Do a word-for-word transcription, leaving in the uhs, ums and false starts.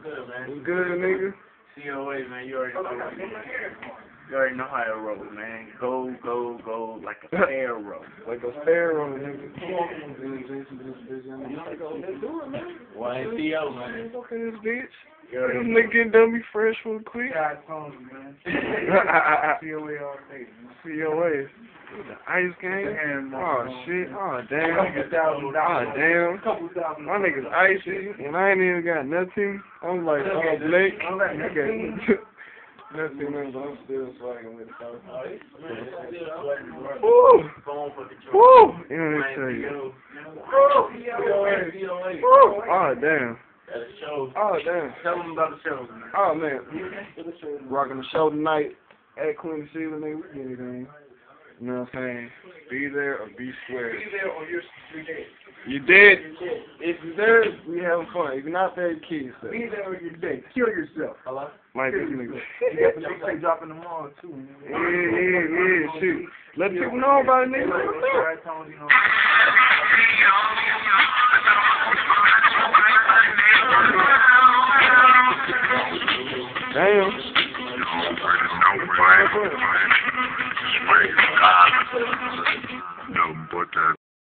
good, man? What's good, nigga? C O A, man. You already know. You already know how it rolls, man. Go, go, go like a sparrow. Like a sparrow, nigga. Y N T O, man. Look at this bitch. This nigga getting done be fresh real quick. God told you, man. C O A all day, man. C O A. The ice game? Oh, shit. Oh, damn. Oh, damn. My nigga's icy, and I ain't even got nothing. I'm like, oh, Blake. I got nothing, man, but I'm still swagging with it. Woo! Woo! You know what I'm saying? Woo! Woo! Oh, damn. Oh, damn. Tell them about the show, man. Oh, man. Rocking the show tonight at Queen Sheila, nigga. We get anything. You know what I'm saying? Be there or be square. Be there or you're dead. You dead. If you're there, we having fun. If you're not there, you kill yourself. Be there or you're dead. Kill yourself. Hello? Might be nigga. You got the big thing dropping tomorrow, too. Yeah, yeah, yeah, shoot. Let people know about it, nigga. Damn. No, but that.